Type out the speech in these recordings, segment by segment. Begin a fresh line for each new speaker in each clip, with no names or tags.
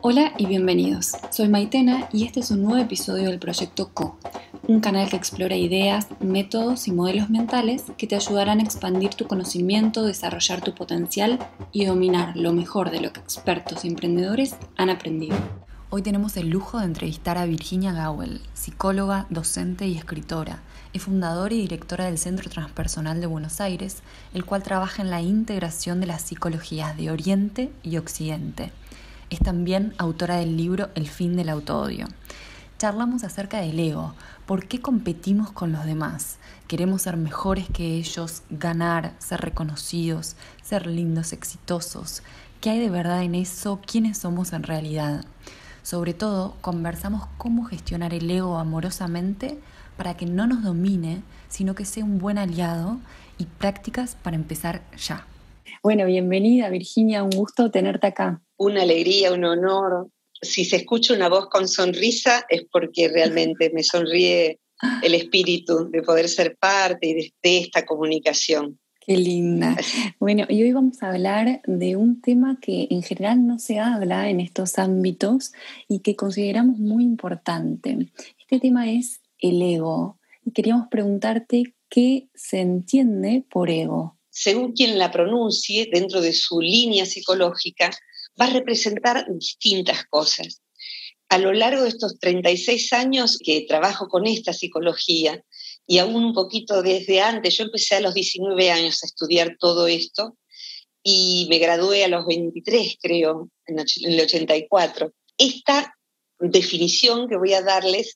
Hola y bienvenidos. Soy Maitena y este es un nuevo episodio del Proyecto Co, un canal que explora ideas, métodos y modelos mentales que te ayudarán a expandir tu conocimiento, desarrollar tu potencial y dominar lo mejor de lo que expertos y emprendedores han aprendido. Hoy tenemos el lujo de entrevistar a Virginia Gawel, psicóloga, docente y escritora. Es fundadora y directora del Centro Transpersonal de Buenos Aires, el cual trabaja en la integración de las psicologías de Oriente y Occidente. Es también autora del libro El fin del autoodio. Charlamos acerca del ego, por qué competimos con los demás. Queremos ser mejores que ellos, ganar, ser reconocidos, ser lindos, exitosos. ¿Qué hay de verdad en eso? ¿Quiénes somos en realidad? Sobre todo, conversamos cómo gestionar el ego amorosamente para que no nos domine, sino que sea un buen aliado, y prácticas para empezar ya. Bueno, bienvenida Virginia, un gusto tenerte acá.
Una alegría, un honor. Si se escucha una voz con sonrisa es porque realmente me sonríe el espíritu de poder ser parte de esta comunicación.
Qué linda. Bueno, y hoy vamos a hablar de un tema que en general no se habla en estos ámbitos y que consideramos muy importante. Este tema es el ego y queríamos preguntarte qué se entiende por ego.
Según quien la pronuncie, dentro de su línea psicológica, va a representar distintas cosas. A lo largo de estos 36 años que trabajo con esta psicología, y aún un poquito desde antes, yo empecé a los 19 años a estudiar todo esto, y me gradué a los 23, creo, en el 84. Esta definición que voy a darles,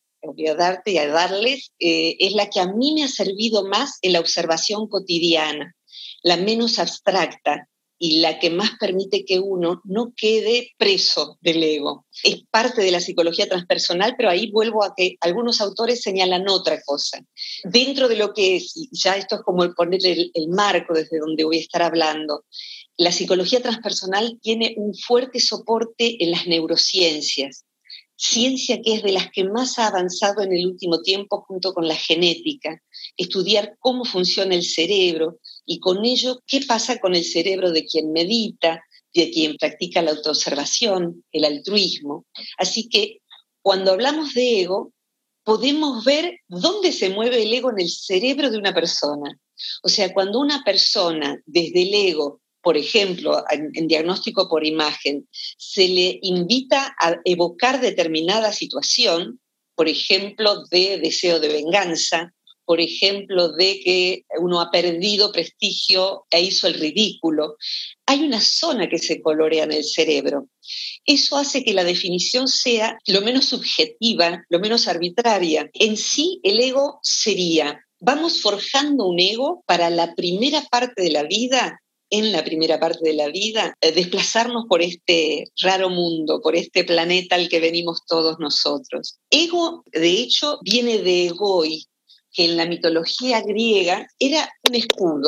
es la que a mí me ha servido más en la observación cotidiana, la menos abstracta y la que más permite que uno no quede preso del ego. Es parte de la psicología transpersonal, pero ahí vuelvo a que algunos autores señalan otra cosa. Dentro de lo que es, y ya esto es como el poner el marco desde donde voy a estar hablando, la psicología transpersonal tiene un fuerte soporte en las neurociencias, ciencia que es de las que más ha avanzado en el último tiempo junto con la genética, estudiar cómo funciona el cerebro y con ello qué pasa con el cerebro de quien medita, de quien practica la autoobservación, el altruismo. Así que cuando hablamos de ego, podemos ver dónde se mueve el ego en el cerebro de una persona. O sea, cuando una persona desde el ego, por ejemplo, en diagnóstico por imagen, se le invita a evocar determinada situación, por ejemplo, de deseo de venganza, por ejemplo, de que uno ha perdido prestigio e hizo el ridículo, hay una zona que se colorea en el cerebro. Eso hace que la definición sea lo menos subjetiva, lo menos arbitraria. En sí, el ego sería, vamos forjando un ego para la primera parte de la vida, en la primera parte de la vida, desplazarnos por este raro mundo, por este planeta al que venimos todos nosotros. Ego, de hecho, viene de egoi, que en la mitología griega era un escudo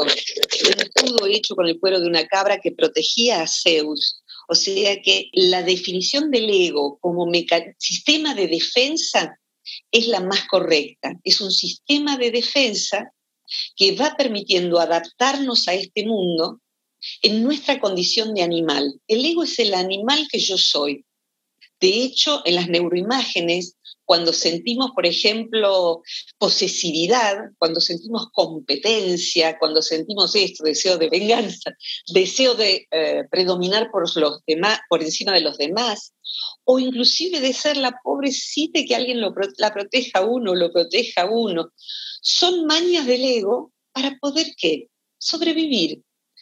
hecho con el cuero de una cabra que protegía a Zeus. O sea que la definición del ego como sistema de defensa es la más correcta. Es un sistema de defensa que va permitiendo adaptarnos a este mundo en nuestra condición de animal. El ego es el animal que yo soy. De hecho, en las neuroimágenes, cuando sentimos, por ejemplo, posesividad, cuando sentimos competencia, cuando sentimos esto, deseo de venganza, deseo de predominar por los demás, por encima de los demás, o inclusive de ser la pobrecita y que alguien la proteja a uno, lo proteja a uno, son mañas del ego para poder, ¿qué? Sobrevivir.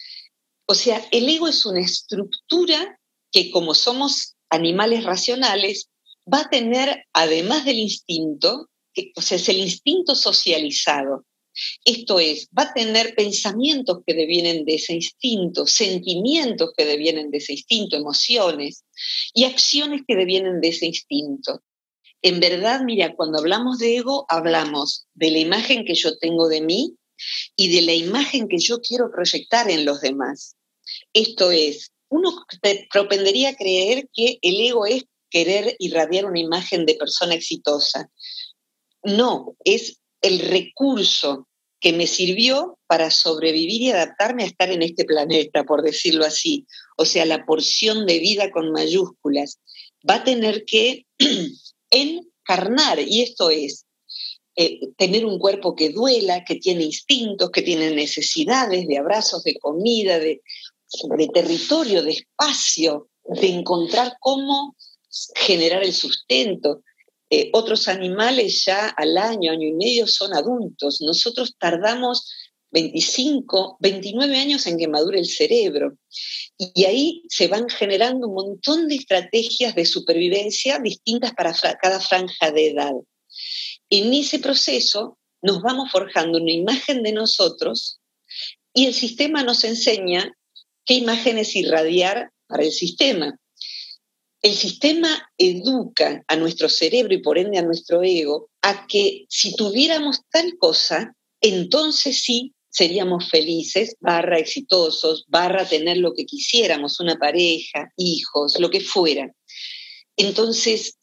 O sea, el ego es una estructura que, como somos animales racionales, va a tener, además del instinto, o sea, es el instinto socializado. Esto es, va a tener pensamientos que devienen de ese instinto, sentimientos que devienen de ese instinto, emociones, y acciones que devienen de ese instinto. En verdad, mira, cuando hablamos de ego, hablamos de la imagen que yo tengo de mí y de la imagen que yo quiero proyectar en los demás. Esto es, uno propendería a creer que el ego es querer irradiar una imagen de persona exitosa. No, es el recurso que me sirvió para sobrevivir y adaptarme a estar en este planeta, por decirlo así. O sea, la porción de vida con mayúsculas va a tener que encarnar, y esto es tener un cuerpo que duela, que tiene instintos, que tiene necesidades de abrazos, de comida, de territorio, de espacio, de encontrar cómo generar el sustento. Otros animales ya al año y medio son adultos. Nosotros tardamos 25, 29 años en que madure el cerebro. Y ahí se van generando un montón de estrategias de supervivencia distintas para cada franja de edad. En ese proceso nos vamos forjando una imagen de nosotros y el sistema nos enseña qué imágenes irradiar para el sistema. El sistema educa a nuestro cerebro y por ende a nuestro ego a que si tuviéramos tal cosa, entonces sí seríamos felices, / exitosos, / tener lo que quisiéramos, una pareja, hijos, lo que fuera. Entonces,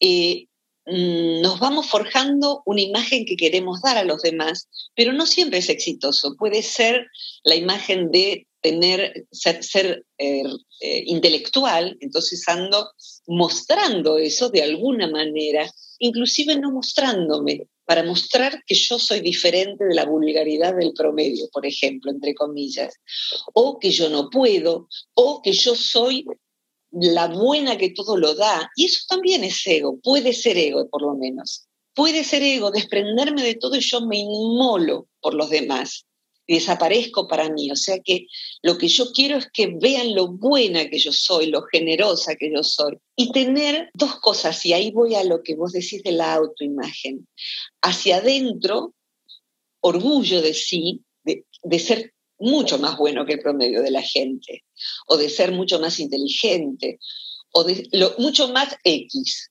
nos vamos forjando una imagen que queremos dar a los demás, pero no siempre es exitoso. Puede ser la imagen de ser intelectual, entonces ando mostrando eso de alguna manera, inclusive no mostrándome, para mostrar que yo soy diferente de la vulgaridad del promedio, por ejemplo, entre comillas, o que yo no puedo, o que yo soy la buena que todo lo da, y eso también es ego, puede ser ego por lo menos. Puede ser ego, desprenderme de todo y yo me inmolo por los demás, y desaparezco para mí. O sea que lo que yo quiero es que vean lo buena que yo soy, lo generosa que yo soy, y tener dos cosas, y ahí voy a lo que vos decís de la autoimagen. Hacia adentro, orgullo de sí, de ser mucho más bueno que el promedio de la gente, o de ser mucho más inteligente, o de mucho más X.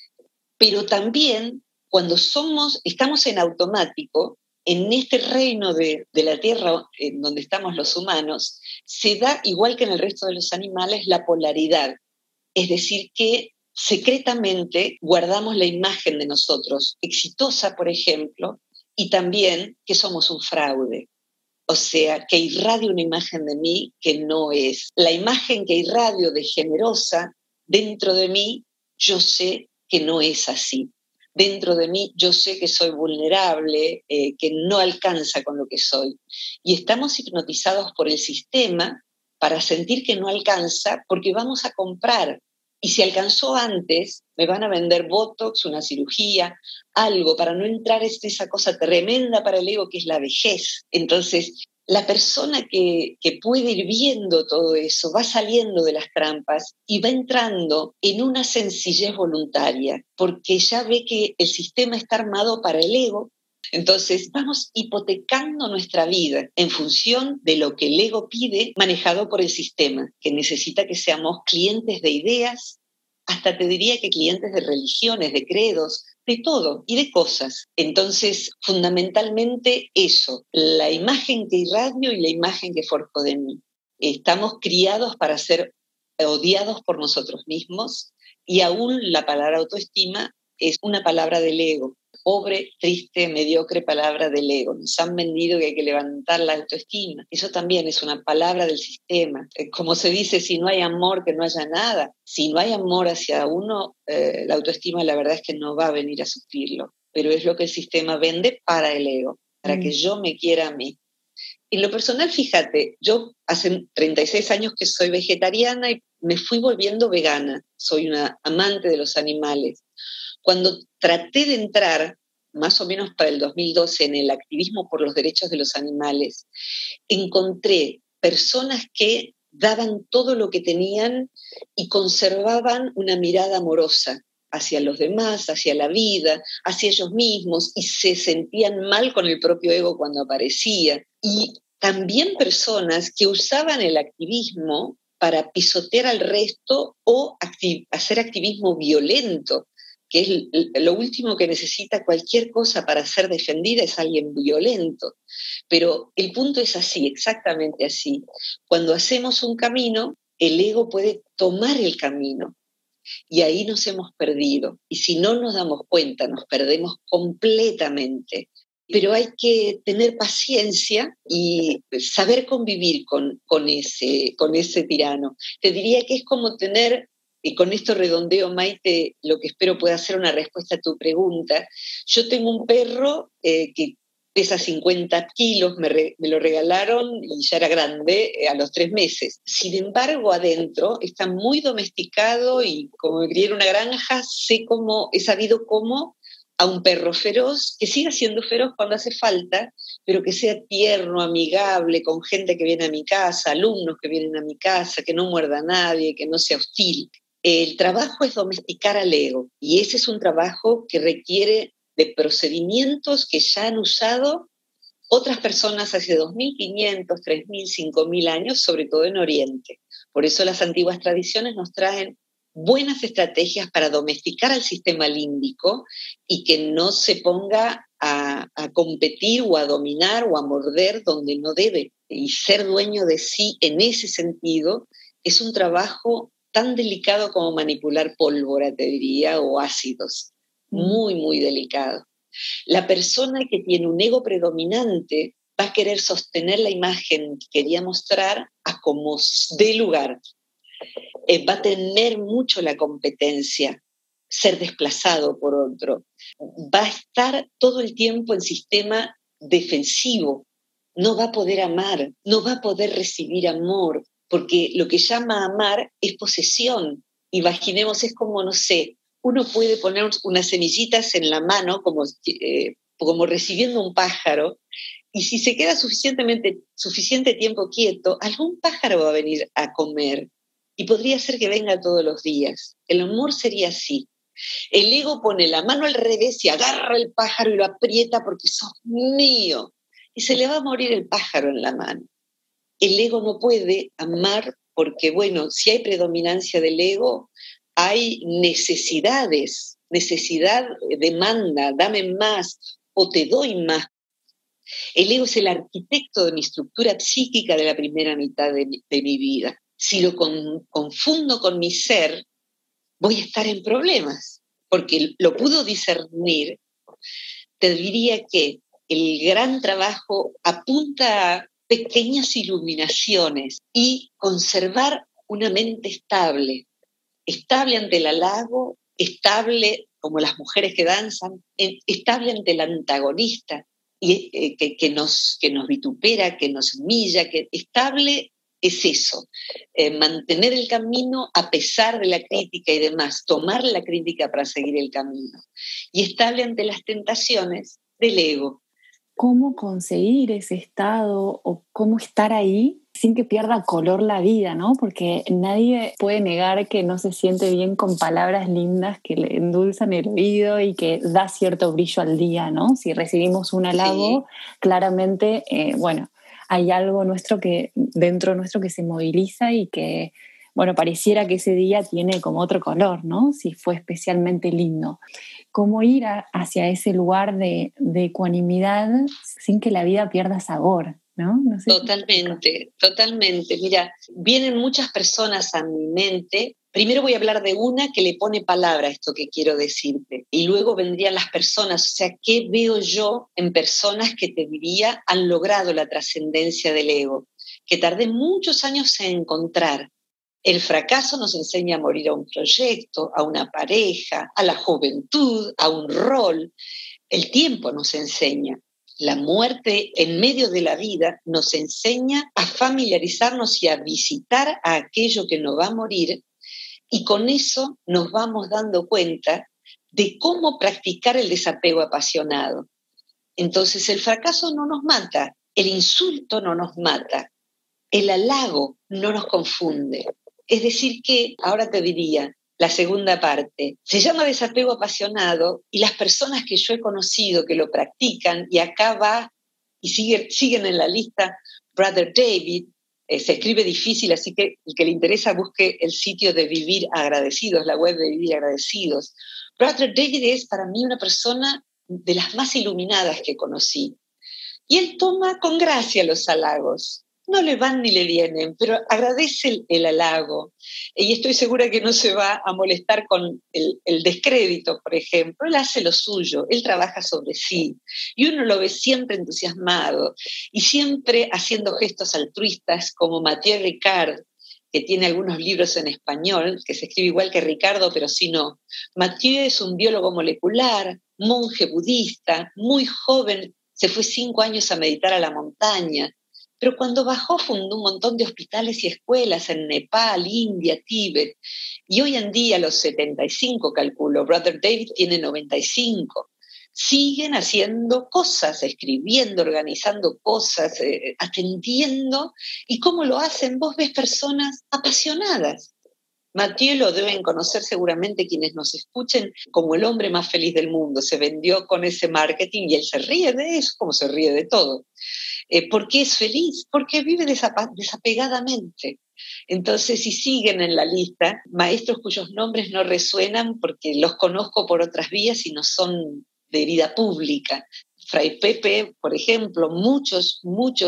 Pero también cuando estamos en automático, en este reino de la Tierra en donde estamos los humanos, se da, igual que en el resto de los animales, la polaridad. Es decir, que secretamente guardamos la imagen de nosotros, exitosa, por ejemplo, y también que somos un fraude. O sea, que irradio una imagen de mí que no es. La imagen que irradio de generosa, dentro de mí, yo sé que no es así. Dentro de mí, yo sé que soy vulnerable, que no alcanza con lo que soy. Y estamos hipnotizados por el sistema para sentir que no alcanza porque vamos a comprar. Y si alcanzó antes, me van a vender Botox, una cirugía, algo para no entrar en esa cosa tremenda para el ego que es la vejez. Entonces, la persona que puede ir viendo todo eso va saliendo de las trampas y va entrando en una sencillez voluntaria, porque ya ve que el sistema está armado para el ego. Entonces vamos hipotecando nuestra vida en función de lo que el ego pide, manejado por el sistema, que necesita que seamos clientes de ideas, hasta te diría que clientes de religiones, de credos, de todo y de cosas. Entonces, fundamentalmente eso, la imagen que irradio y la imagen que forjo de mí. Estamos criados para ser odiados por nosotros mismos y aún la palabra autoestima es una palabra del ego. Pobre, triste, mediocre palabra del ego. Nos han vendido que hay que levantar la autoestima. Eso también es una palabra del sistema. Como se dice, si no hay amor, que no haya nada. Si no hay amor hacia uno, la autoestima la verdad es que no va a venir a suplirlo. Pero es lo que el sistema vende para el ego, para que yo me quiera a mí. En lo personal, fíjate, yo hace 36 años que soy vegetariana y me fui volviendo vegana. Soy una amante de los animales. Cuando traté de entrar, más o menos para el 2012, en el activismo por los derechos de los animales, encontré personas que daban todo lo que tenían y conservaban una mirada amorosa hacia los demás, hacia la vida, hacia ellos mismos, y se sentían mal con el propio ego cuando aparecía. Y también personas que usaban el activismo para pisotear al resto o hacer activismo violento, que es lo último que necesita cualquier cosa para ser defendida, es alguien violento. Pero el punto es así, exactamente así. Cuando hacemos un camino, el ego puede tomar el camino y ahí nos hemos perdido. Y si no nos damos cuenta, nos perdemos completamente. pero hay que tener paciencia y saber convivir con ese tirano. Te diría que es como tener, y con esto redondeo, Maite, lo que espero pueda ser una respuesta a tu pregunta. Yo tengo un perro que pesa 50 kilos, me lo regalaron y ya era grande a los 3 meses. Sin embargo, adentro está muy domesticado y como me crié en una granja, he sabido cómo a un perro feroz, que siga siendo feroz cuando hace falta, pero que sea tierno, amigable, con gente que viene a mi casa, alumnos que vienen a mi casa, que no muerda a nadie, que no sea hostil. El trabajo es domesticar al ego, y ese es un trabajo que requiere de procedimientos que ya han usado otras personas hace 2.500, 3.000, 5.000 años, sobre todo en Oriente. Por eso las antiguas tradiciones nos traen buenas estrategias para domesticar al sistema límbico y que no se ponga a competir o a dominar o a morder donde no debe. Y ser dueño de sí en ese sentido es un trabajo tan delicado como manipular pólvora, te diría, o ácidos. Muy, muy delicado. La persona que tiene un ego predominante va a querer sostener la imagen que quería mostrar a como dé lugar. Va a tener mucho la competencia, ser desplazado por otro. Va a estar todo el tiempo en sistema defensivo. No va a poder amar, no va a poder recibir amor, porque lo que llama amar es posesión. Imaginemos, es como, no sé, uno puede poner unas semillitas en la mano como recibiendo un pájaro, y si se queda suficiente tiempo quieto, algún pájaro va a venir a comer, y podría ser que venga todos los días. El amor sería así. El ego pone la mano al revés y agarra el pájaro y lo aprieta porque sos mío, y se le va a morir el pájaro en la mano. El ego no puede amar porque, bueno, si hay predominancia del ego, hay necesidad, demanda, dame más o te doy más. El ego es el arquitecto de mi estructura psíquica de la primera mitad de mi vida. Si lo confundo con mi ser, voy a estar en problemas, porque lo puedo discernir. Te diría que el gran trabajo apunta a pequeñas iluminaciones y conservar una mente estable ante el halago, estable como las mujeres que danzan, estable ante el antagonista y, que nos vitupera, que nos humilla, que estable es eso, mantener el camino a pesar de la crítica y demás, tomar la crítica para seguir el camino, y estable ante las tentaciones del ego.
¿Cómo conseguir ese estado o cómo estar ahí sin que pierda color la vida, ¿no? Porque nadie puede negar que no se siente bien con palabras lindas que le endulzan el oído y que da cierto brillo al día, ¿no? Si recibimos un halago, sí, claramente, bueno, hay algo dentro nuestro que se moviliza y que, bueno, pareciera que ese día tiene como otro color, ¿no? Si fue especialmente lindo. ¿Cómo ir hacia ese lugar de ecuanimidad sin que la vida pierda sabor? ¿No? No sé.
Totalmente. Mira, vienen muchas personas a mi mente. Primero voy a hablar de una que le pone palabra a esto que quiero decirte. Y luego vendrían las personas. O sea, ¿qué veo yo en personas que te diría han logrado la trascendencia del ego? Que tardé muchos años en encontrar. El fracaso nos enseña a morir a un proyecto, a una pareja, a la juventud, a un rol. El tiempo nos enseña. La muerte en medio de la vida nos enseña a familiarizarnos y a visitar a aquello que nos va a morir, y con eso nos vamos dando cuenta de cómo practicar el desapego apasionado. Entonces el fracaso no nos mata, el insulto no nos mata, el halago no nos confunde. Es decir que, ahora te diría, la segunda parte, se llama desapego apasionado, y las personas que yo he conocido que lo practican, y acá va, y siguen en la lista, Brother David, se escribe difícil, así que el que le interesa busque el sitio de Vivir Agradecidos, la web de Vivir Agradecidos. Brother David es para mí una persona de las más iluminadas que conocí, y él toma con gracia los halagos. no le van ni le vienen, pero agradece el halago. Y estoy segura que no se va a molestar con el descrédito, por ejemplo. Él hace lo suyo, él trabaja sobre sí. Y uno lo ve siempre entusiasmado y siempre haciendo gestos altruistas, como Mathieu Ricard, que tiene algunos libros en español, que se escribe igual que Ricardo, pero sí no. Mathieu es un biólogo molecular, monje budista, muy joven, se fue 5 años a meditar a la montaña, pero cuando bajó fundó un montón de hospitales y escuelas en Nepal, India, Tíbet, y hoy en día, a los 75, calculo, Brother David tiene 95, siguen haciendo cosas, escribiendo, organizando cosas, atendiendo, y cómo lo hacen, vos ves personas apasionadas. Mathieu lo deben conocer seguramente quienes nos escuchen como el hombre más feliz del mundo. Se vendió con ese marketing y él se ríe de eso, como se ríe de todo. ¿Por qué es feliz? Porque vive desapegadamente. Entonces, si siguen en la lista, maestros cuyos nombres no resuenan porque los conozco por otras vías y no son de vida pública. Fray Pepe, por ejemplo, muchos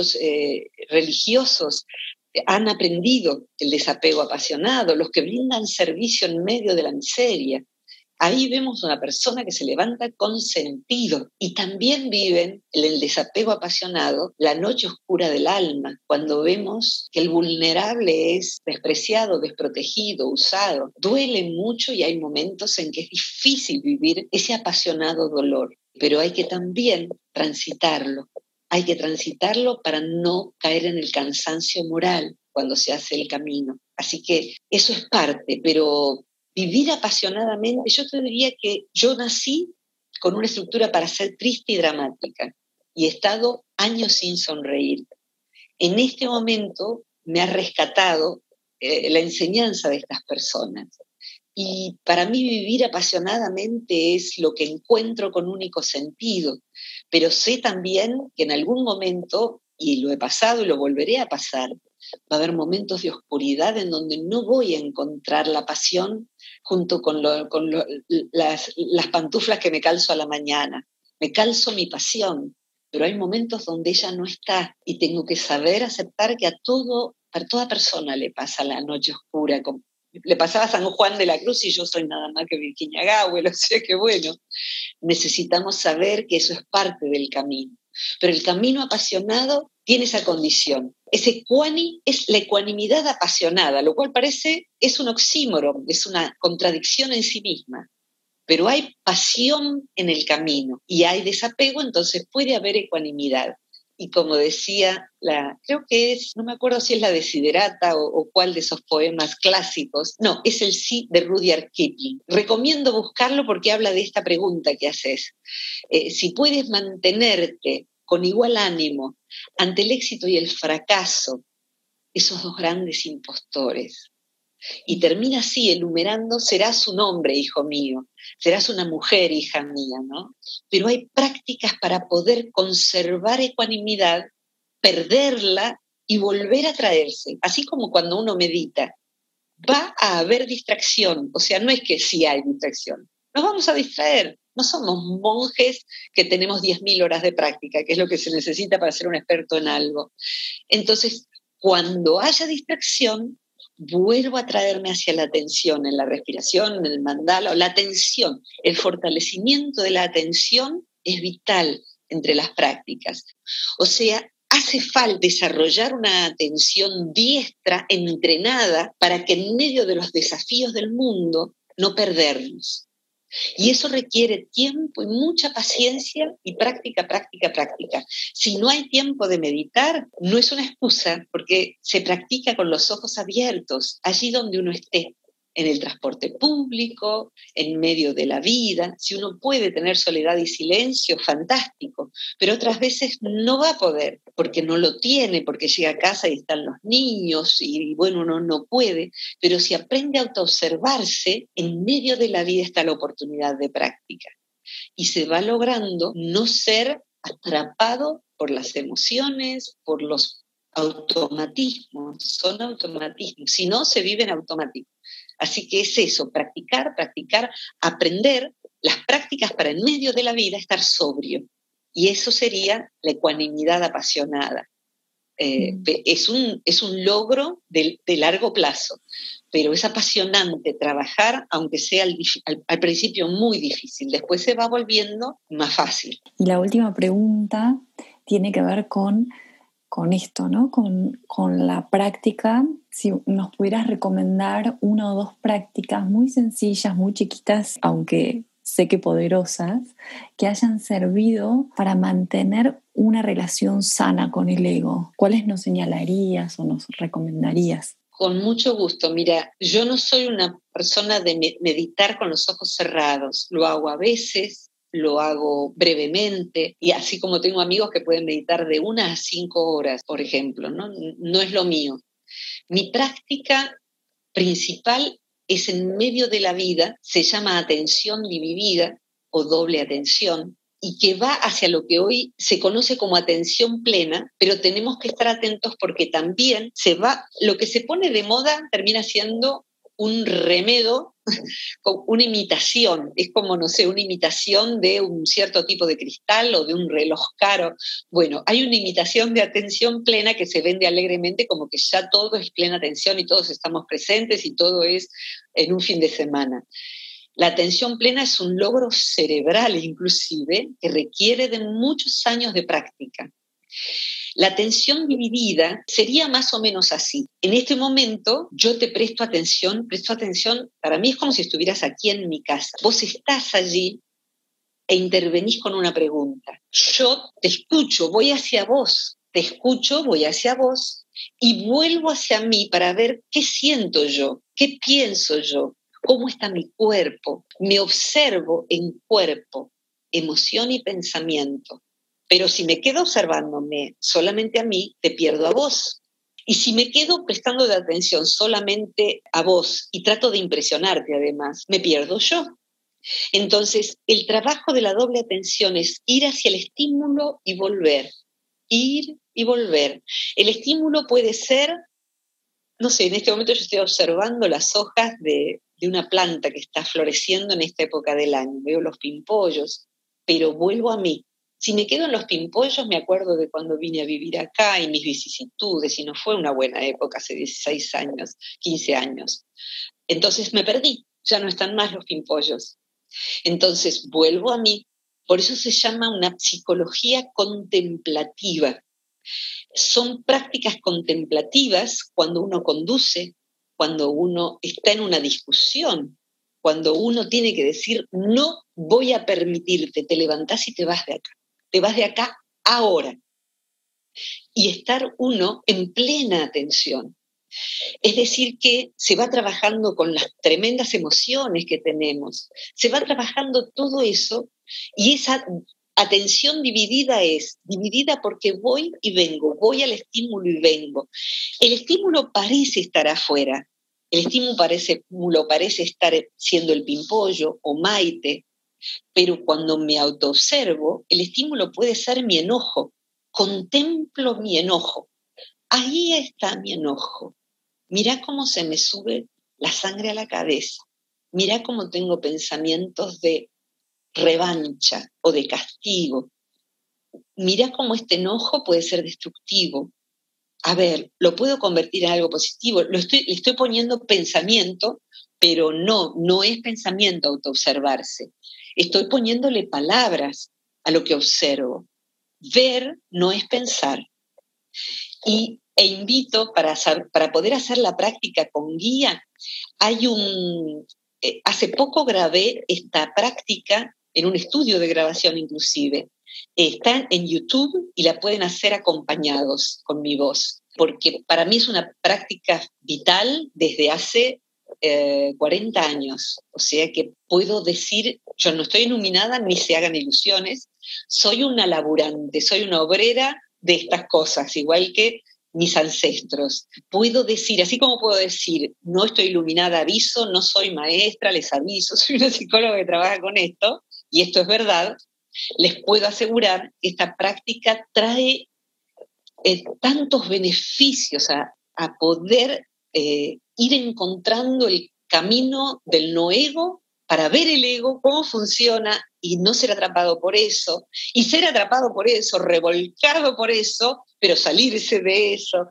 religiosos han aprendido el desapego apasionado, los que brindan servicio en medio de la miseria. Ahí vemos una persona que se levanta con sentido y también viven el desapego apasionado, la noche oscura del alma, cuando vemos que el vulnerable es despreciado, desprotegido, usado. Duele mucho y hay momentos en que es difícil vivir ese apasionado dolor, pero hay que también transitarlo. Hay que transitarlo para no caer en el cansancio moral cuando se hace el camino. Así que eso es parte, pero vivir apasionadamente, yo te diría que yo nací con una estructura para ser triste y dramática y he estado años sin sonreír. En este momento me ha rescatado la enseñanza de estas personas. Y para mí vivir apasionadamente es lo que encuentro con único sentido, pero sé también que en algún momento, y lo he pasado y lo volveré a pasar, va a haber momentos de oscuridad en donde no voy a encontrar la pasión junto con las pantuflas que me calzo a la mañana. Me calzo mi pasión, pero hay momentos donde ella no está y tengo que saber aceptar que a toda persona le pasa la noche oscura. Le pasaba a San Juan de la Cruz y yo soy nada más que Virginia Gawel, o sea que bueno, necesitamos saber que eso es parte del camino. Pero el camino apasionado tiene esa condición. Ese ecuani es la ecuanimidad apasionada, lo cual es un oxímoron, es una contradicción en sí misma. Pero hay pasión en el camino y hay desapego, entonces puede haber ecuanimidad. Y como decía, creo que no me acuerdo si es la Desiderata o cuál de esos poemas clásicos, no, es el Sí de Rudyard Kipling. Recomiendo buscarlo porque habla de esta pregunta que haces. Si puedes mantenerte con igual ánimo ante el éxito y el fracaso, esos dos grandes impostores. Y termina así, enumerando: serás un hombre, hijo mío, serás una mujer, hija mía, ¿no? Pero hay prácticas para poder conservar ecuanimidad, perderla y volver a traerse. Así como cuando uno medita, va a haber distracción, o sea, no es que sí hay distracción, nos vamos a distraer. No somos monjes que tenemos 10.000 horas de práctica, que es lo que se necesita para ser un experto en algo. Entonces, cuando haya distracción, vuelvo a traerme hacia la atención, en la respiración, en el mandala, o la atención. El fortalecimiento de la atención es vital entre las prácticas. O sea, hace falta desarrollar una atención diestra, entrenada, para que en medio de los desafíos del mundo no perdernos. Y eso requiere tiempo y mucha paciencia y práctica, práctica, práctica. Si no hay tiempo de meditar, no es una excusa, porque se practica con los ojos abiertos, allí donde uno esté, en el transporte público, en medio de la vida. Si uno puede tener soledad y silencio, fantástico, pero otras veces no va a poder, porque no lo tiene, porque llega a casa y están los niños y bueno, uno no puede. Pero si aprende a autoobservarse, en medio de la vida está la oportunidad de práctica. Y se va logrando no ser atrapado por las emociones, por los automatismos. Son automatismos, si no, se vive en automático. Así que es eso, practicar, practicar, aprender las prácticas para en medio de la vida estar sobrio. Y eso sería la ecuanimidad apasionada. Es un logro de largo plazo, pero es apasionante trabajar, aunque sea al principio muy difícil, después se va volviendo más fácil.
Y la última pregunta tiene que ver con esto, ¿no? Con la práctica. Si nos pudieras recomendar una o dos prácticas muy sencillas, muy chiquitas, aunque sé que poderosas, que hayan servido para mantener una relación sana con el ego. ¿Cuáles nos señalarías o nos recomendarías?
Con mucho gusto. Mira, yo no soy una persona de meditar con los ojos cerrados. Lo hago a veces, lo hago brevemente, y así como tengo amigos que pueden meditar de 1 a 5 horas, por ejemplo, ¿no? No es lo mío. Mi práctica principal es en medio de la vida, se llama atención dividida o doble atención, y que va hacia lo que hoy se conoce como atención plena, pero tenemos que estar atentos porque también lo que se pone de moda termina siendo un remedo, una imitación, es como, no sé, una imitación de un cierto tipo de cristal o de un reloj caro. Bueno, hay una imitación de atención plena que se vende alegremente como que ya todo es plena atención y todos estamos presentes y todo es en un fin de semana. La atención plena es un logro cerebral inclusive que requiere de muchos años de práctica. La atención dividida sería más o menos así. En este momento yo te presto atención, para mí es como si estuvieras aquí en mi casa. Vos estás allí e intervenís con una pregunta. Yo te escucho, voy hacia vos, te escucho, voy hacia vos y vuelvo hacia mí para ver qué siento yo, qué pienso yo, cómo está mi cuerpo. Me observo en cuerpo, emoción y pensamiento. Pero si me quedo observándome solamente a mí, te pierdo a vos. Y si me quedo prestando de atención solamente a vos y trato de impresionarte además, me pierdo yo. Entonces, el trabajo de la doble atención es ir hacia el estímulo y volver, ir y volver. El estímulo puede ser, no sé, en este momento yo estoy observando las hojas de una planta que está floreciendo en esta época del año, veo los pimpollos, pero vuelvo a mí. Si me quedo en los pimpollos, me acuerdo de cuando vine a vivir acá y mis vicisitudes, y no fue una buena época, hace 16 años, 15 años. Entonces me perdí, ya no están más los pimpollos. Entonces vuelvo a mí, por eso se llama una psicología contemplativa. Son prácticas contemplativas cuando uno conduce, cuando uno está en una discusión, cuando uno tiene que decir, no voy a permitirte, te levantás y te vas de acá ahora. Y estar uno en plena atención. Es decir, que se va trabajando con las tremendas emociones que tenemos, se va trabajando todo eso, y esa atención dividida es dividida porque voy y vengo, voy al estímulo y vengo. El estímulo parece estar afuera, el estímulo parece estar siendo el pimpollo o Maite, pero cuando me autoobservo, el estímulo puede ser mi enojo. Contemplo mi enojo. Ahí está mi enojo. Mirá cómo se me sube la sangre a la cabeza. Mirá cómo tengo pensamientos de revancha o de castigo. Mirá cómo este enojo puede ser destructivo. A ver, lo puedo convertir en algo positivo. Le estoy poniendo pensamiento, pero no es pensamiento autoobservarse. Estoy poniéndole palabras a lo que observo. Ver no es pensar. E invito para poder hacer la práctica con guía, hace poco grabé esta práctica en un estudio de grabación inclusive. Está en YouTube y la pueden hacer acompañados con mi voz, porque para mí es una práctica vital desde hace 40 años. O sea que puedo decir, yo no estoy iluminada ni se hagan ilusiones, soy una laburante, soy una obrera de estas cosas, igual que mis ancestros. Puedo decir, así como puedo decir, no estoy iluminada, aviso, no soy maestra, les aviso, soy una psicóloga que trabaja con esto, y esto es verdad, les puedo asegurar que esta práctica trae tantos beneficios a poder ir encontrando el camino del no ego para ver el ego, cómo funciona y no ser atrapado por eso, y ser atrapado por eso, revolcado por eso, pero salirse de eso,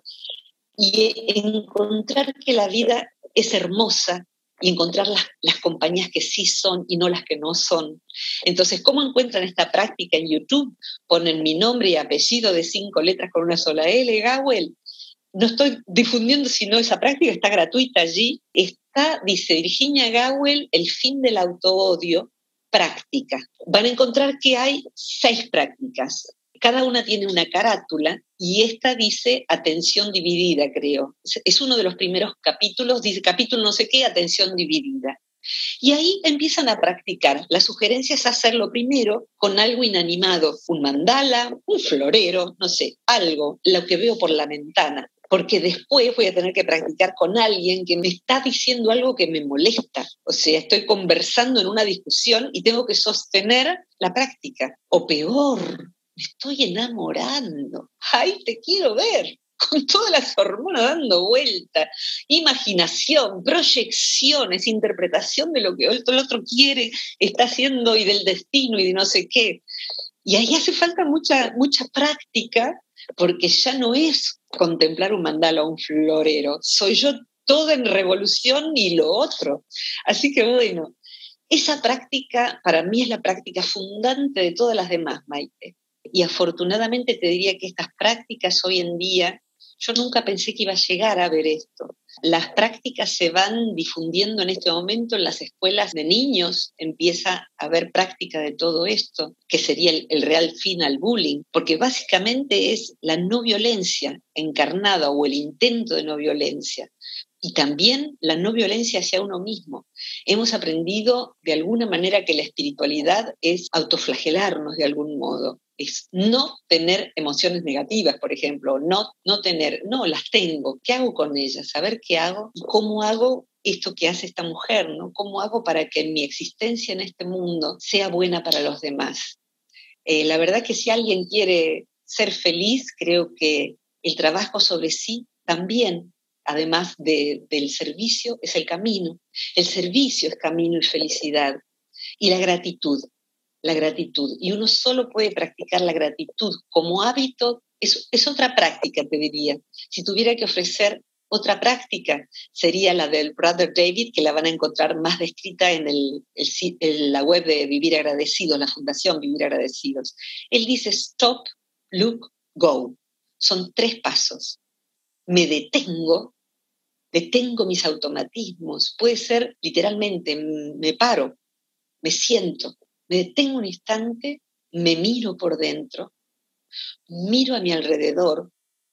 y encontrar que la vida es hermosa y encontrar las compañías que sí son y no las que no son. Entonces, ¿cómo encuentran esta práctica en YouTube? Ponen mi nombre y apellido de 5 letras con una sola L, Gawel. No estoy difundiendo, sino esa práctica está gratuita allí. Está, dice Virginia Gawel, El fin del autoodio, práctica. Van a encontrar que hay 6 prácticas. Cada una tiene una carátula y esta dice atención dividida, creo. Es uno de los primeros capítulos, dice capítulo no sé qué, atención dividida. Y ahí empiezan a practicar. La sugerencia es hacerlo primero con algo inanimado, un mandala, un florero, no sé, algo, lo que veo por la ventana. Porque después voy a tener que practicar con alguien que me está diciendo algo que me molesta. O sea, estoy conversando en una discusión y tengo que sostener la práctica. O peor, me estoy enamorando. ¡Ay, te quiero ver! Con todas las hormonas dando vuelta, imaginación, proyecciones, interpretación de lo que el otro quiere, está haciendo y del destino y de no sé qué. Y ahí hace falta mucha práctica, porque ya no es contemplar un mandala o un florero, soy yo toda en revolución y lo otro. Así que bueno, esa práctica para mí es la práctica fundante de todas las demás, Maite. Y afortunadamente te diría que estas prácticas hoy en día, yo nunca pensé que iba a llegar a ver esto. Las prácticas se van difundiendo en este momento en las escuelas de niños, empieza a haber práctica de todo esto, que sería el real fin al bullying, porque básicamente es la no violencia encarnada o el intento de no violencia. Y también la no violencia hacia uno mismo. Hemos aprendido de alguna manera que la espiritualidad es autoflagelarnos de algún modo, es no tener emociones negativas, por ejemplo, no las tengo, ¿qué hago con ellas? Saber qué hago y cómo hago esto que hace esta mujer, ¿no? ¿Cómo hago para que mi existencia en este mundo sea buena para los demás? La verdad que si alguien quiere ser feliz, creo que el trabajo sobre sí también, además del servicio, es el camino. El servicio es camino y felicidad. Y la gratitud. Y uno solo puede practicar la gratitud como hábito, es otra práctica, te diría. Si tuviera que ofrecer otra práctica, sería la del Brother David, que la van a encontrar más descrita en la web de Vivir Agradecidos, la Fundación Vivir Agradecidos. Él dice stop, look, go. Son 3 pasos. Me detengo mis automatismos. Puede ser literalmente, me paro, me siento, me detengo un instante, me miro por dentro, miro a mi alrededor,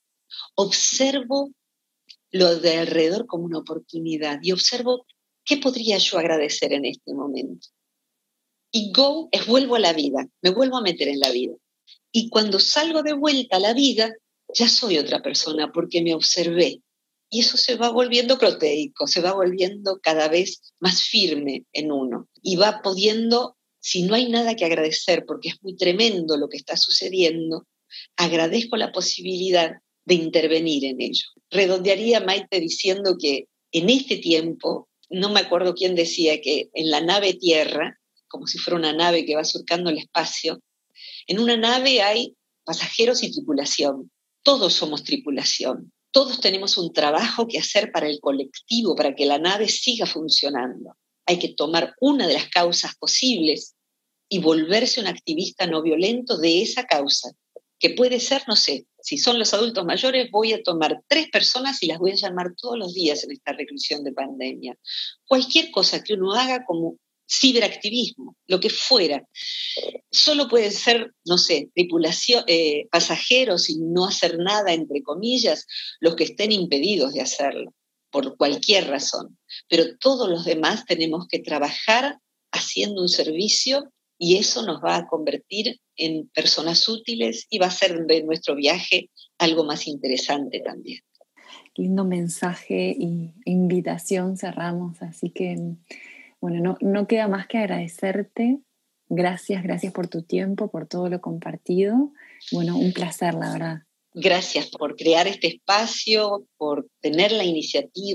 observo lo de alrededor como una oportunidad y observo qué podría yo agradecer en este momento. Y go es vuelvo a la vida, me vuelvo a meter en la vida. Y cuando salgo de vuelta a la vida, ya soy otra persona porque me observé. Y eso se va volviendo proteico, se va volviendo cada vez más firme en uno. Y va pudiendo, si no hay nada que agradecer, porque es muy tremendo lo que está sucediendo, agradezco la posibilidad de intervenir en ello. Redondearía, Maite, diciendo que en este tiempo, no me acuerdo quién decía que en la nave Tierra, como si fuera una nave que va surcando el espacio, en una nave hay pasajeros y tripulación. Todos somos tripulación. Todos tenemos un trabajo que hacer para el colectivo, para que la nave siga funcionando. Hay que tomar una de las causas posibles y volverse un activista no violento de esa causa, que puede ser, no sé, si son los adultos mayores, voy a tomar 3 personas y las voy a llamar todos los días en esta reclusión de pandemia. Cualquier cosa que uno haga como ciberactivismo, lo que fuera. Solo puede ser, no sé, tripulación, pasajeros y no hacer nada, entre comillas, los que estén impedidos de hacerlo, por cualquier razón. Pero todos los demás tenemos que trabajar haciendo un servicio y eso nos va a convertir en personas útiles y va a hacer de nuestro viaje algo más interesante también.
Lindo mensaje e invitación cerramos, así que bueno, no queda más que agradecerte. Gracias por tu tiempo, por todo lo compartido. Bueno, un placer, la verdad.
Gracias por crear este espacio, por tener la iniciativa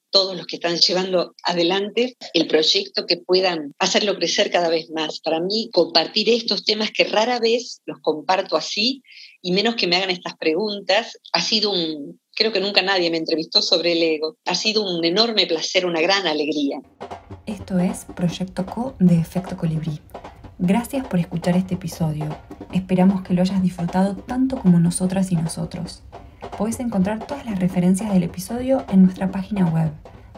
todos los que están llevando adelante el proyecto, que puedan hacerlo crecer cada vez más. Para mí, compartir estos temas que rara vez los comparto así, y menos que me hagan estas preguntas, ha sido creo que nunca nadie me entrevistó sobre el ego. Ha sido un enorme placer, una gran alegría.
Esto es Proyecto Co de Efecto Colibrí. Gracias por escuchar este episodio. Esperamos que lo hayas disfrutado tanto como nosotras y nosotros. Podés encontrar todas las referencias del episodio en nuestra página web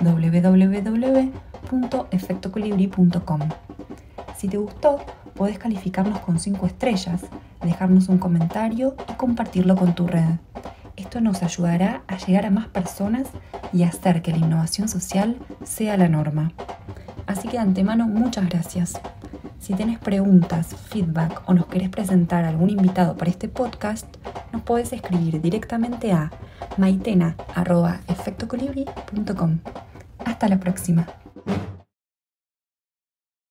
www.efectocolibri.com. Si te gustó, podés calificarnos con 5 estrellas, dejarnos un comentario y compartirlo con tu red. Esto nos ayudará a llegar a más personas y hacer que la innovación social sea la norma. Así que de antemano, muchas gracias. Si tenés preguntas, feedback o nos querés presentar a algún invitado para este podcast, nos podés escribir directamente a maitena@efectocolibri.com. Hasta la próxima.